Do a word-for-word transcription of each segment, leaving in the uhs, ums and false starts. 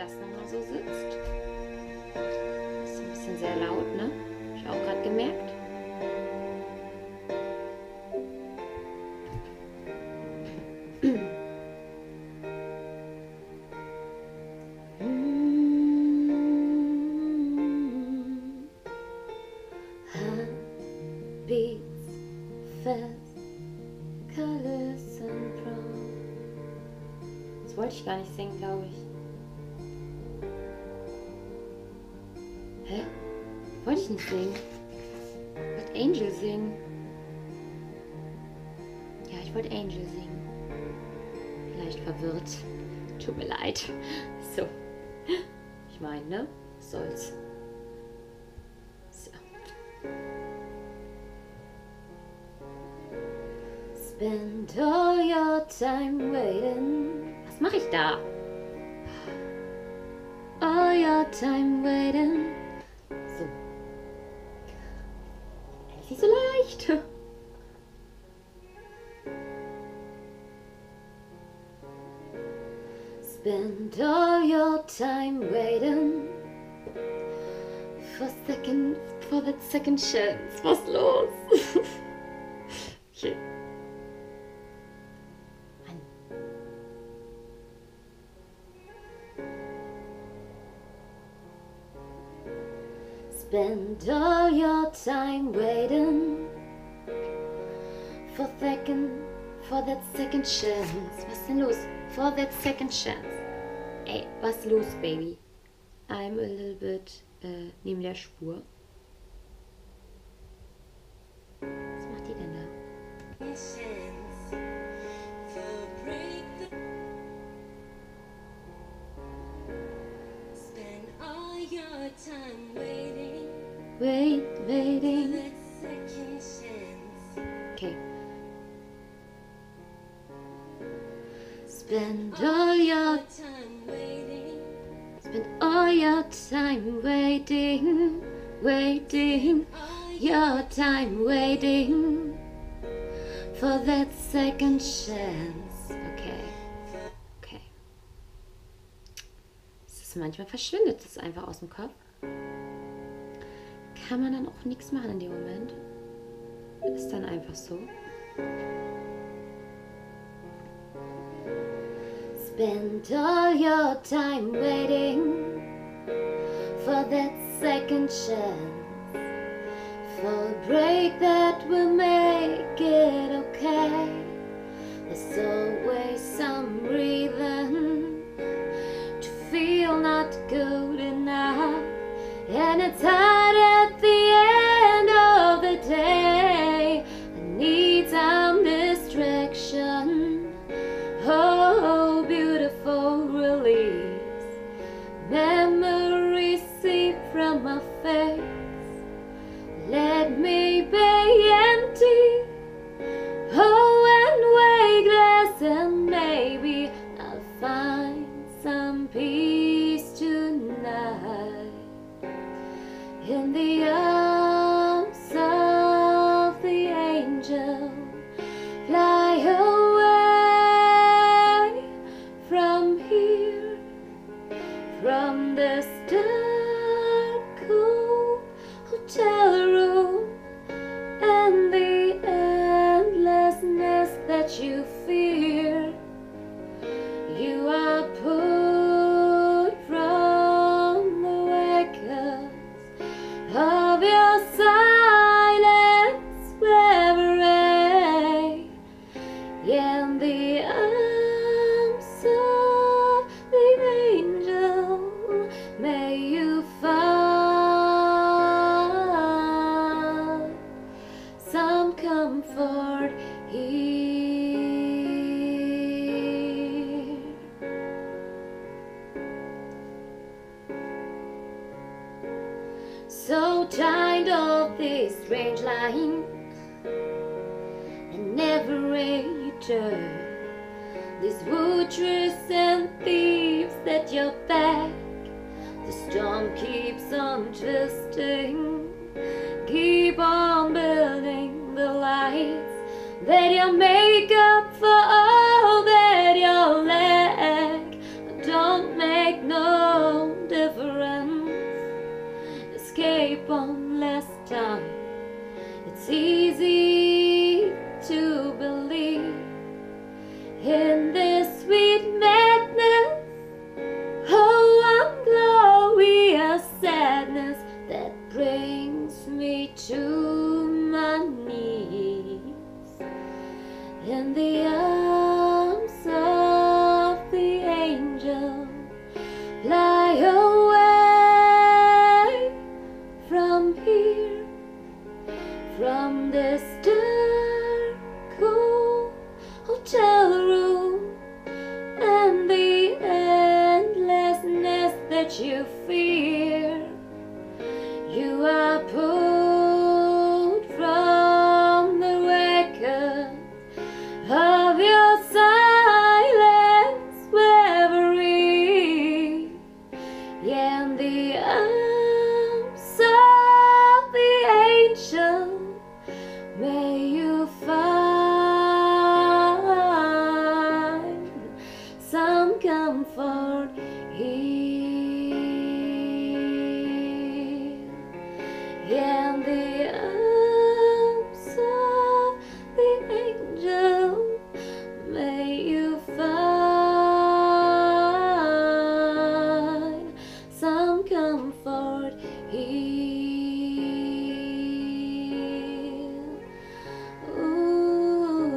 das nochmal so sitzt. Ist ein bisschen sehr laut, ne? Hab ich auch gerade gemerkt. Beats, fast, colors and brown. Das wollte ich gar nicht singen, glaube ich. Hä? Wollte ich nicht singen. Ich wollte Angel singen. Ja, ich wollte Angel singen. Vielleicht verwirrt. Tut mir leid. So. Ich meine, ne? Was soll's. So. Spend all your time waiting. Was mache ich da? All your time waiting. So. Das ist nicht so leicht. Spend all your time waiting for second, for that second chance. Was los? Okay. Spend all your time waiting for second, for that second chance. Was ist denn los? For that second chance. Ey, was los, Baby? I'm a little bit äh, neben der Spur. Was macht die denn da? Spend all your time waiting. Wait, waiting. That second chance. Okay. Spend all your Time waiting. spend all your time waiting, waiting, your time waiting for that second chance. Okay. Okay. Es ist manchmal verschwindet es einfach aus dem Kopf. Kann man dann auch nichts machen in dem Moment. Ist dann einfach so. Spend all your time waiting for that second chance, for a break that will make it okay. There's always some reason to feel not good enough, and it's hard at the end of the day. I need some distraction. Oh, beautiful release. Memories seep from my face. Let me be empty. Oh, and weightless, and maybe I'll find some peace tonight. In the arms of the angel, fly away from here, from this dark, cool hotel room, and the endlessness that you fear. You are pulled from the wake of your silence, wherever I am the arms of the angel. May you find some comfort here. So tired of this strange line and never return. These woodries and thieves at your back. The storm keeps on twisting. Keep on building the lights that you make up for all that you lack. Don't make no in this sweet madness. Oh, unglorious sadness that brings me to my knees in the arms of the angel. Fly away from here, from this dark, cool hotel room, and the endlessness that you fear. You are pulled from the record of your silence reverie, yeah, in the arms of the angel may you find some comfort here, yeah, in the arms of the angel may you find some comfort here. Ooh.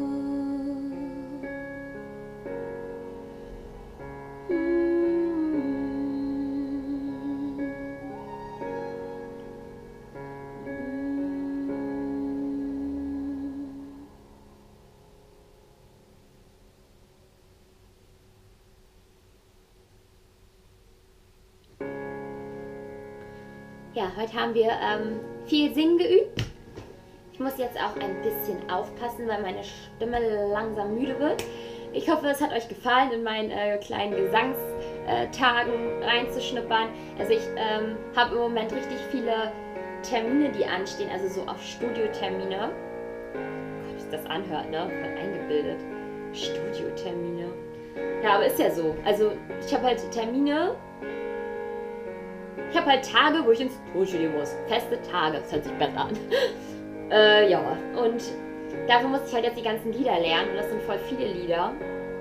Ja, heute haben wir ähm, viel Singen geübt. Ich muss jetzt auch ein bisschen aufpassen, weil meine Stimme langsam müde wird. Ich hoffe, es hat euch gefallen, in meinen äh, kleinen Gesangstagen äh, reinzuschnuppern. Also ich ähm, habe im Moment richtig viele Termine, die anstehen, also so auf Studiotermine. Gott, wie sich das anhört, ne? Voll eingebildet. Studiotermine. Ja, aber ist ja so. Also ich habe halt Termine. Ich habe halt Tage, wo ich ins Tonstudio muss. Feste Tage, das hört sich besser an. äh, ja, und dafür muss ich halt jetzt die ganzen Lieder lernen. Und das sind voll viele Lieder.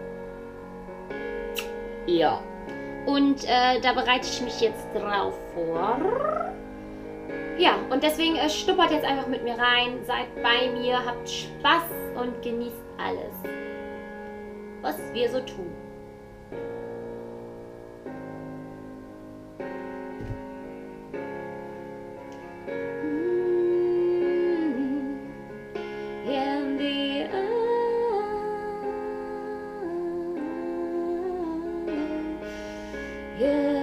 Ja. Und äh, da bereite ich mich jetzt drauf vor. Ja, und deswegen äh, schnuppert jetzt einfach mit mir rein. Seid bei mir, habt Spaß und genießt alles, was wir so tun. Yeah.